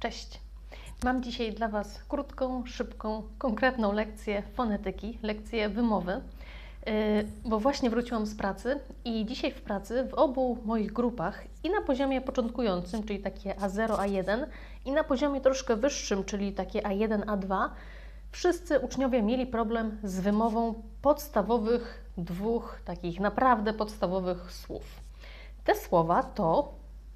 Cześć! Mam dzisiaj dla Was krótką, szybką, konkretną lekcję fonetyki, lekcję wymowy, bo właśnie wróciłam z pracy i dzisiaj w pracy w obu moich grupach i na poziomie początkującym, czyli takie A0, A1 i na poziomie troszkę wyższym, czyli takie A1, A2, wszyscy uczniowie mieli problem z wymową podstawowych dwóch takich naprawdę podstawowych słów. Te słowa to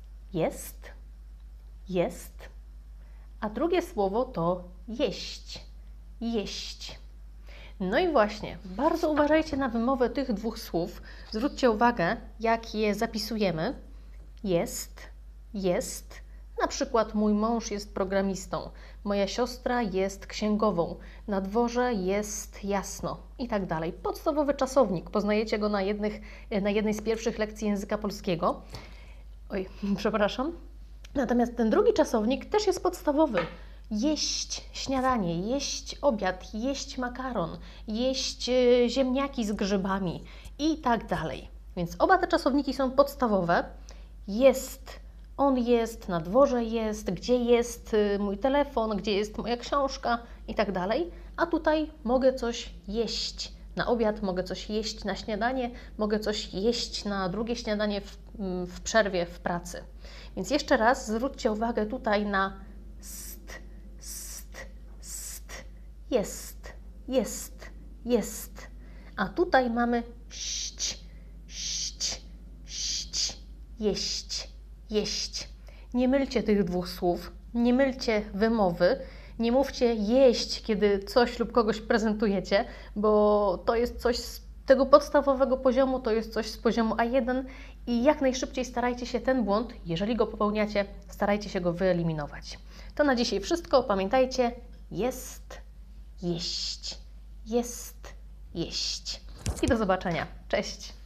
jest, a drugie słowo to jeść, jeść. No i właśnie, bardzo uważajcie na wymowę tych dwóch słów. Zwróćcie uwagę, jak je zapisujemy. Jest. Na przykład mój mąż jest programistą, moja siostra jest księgową, na dworze jest jasno i tak dalej. Podstawowy czasownik, poznajecie go na jednej z pierwszych lekcji języka polskiego. Oj, przepraszam. Natomiast ten drugi czasownik też jest podstawowy. Jeść śniadanie, jeść obiad, jeść makaron, jeść ziemniaki z grzybami i tak dalej. Więc oba te czasowniki są podstawowe. Jest, on jest, na dworze jest, gdzie jest mój telefon, gdzie jest moja książka i tak dalej. A tutaj mogę coś jeść na obiad, mogę coś jeść na śniadanie, mogę coś jeść na drugie śniadanie w przerwie w pracy. Więc jeszcze raz zwróćcie uwagę tutaj na jest. A tutaj mamy jeść. Nie mylcie tych dwóch słów, nie mylcie wymowy, nie mówcie jeść, kiedy coś lub kogoś prezentujecie, bo to jest coś z tego podstawowego poziomu, to jest coś z poziomu A1 i jak najszybciej starajcie się ten błąd, jeżeli go popełniacie, starajcie się go wyeliminować. To na dzisiaj wszystko. Pamiętajcie, jest, jeść. I do zobaczenia. Cześć!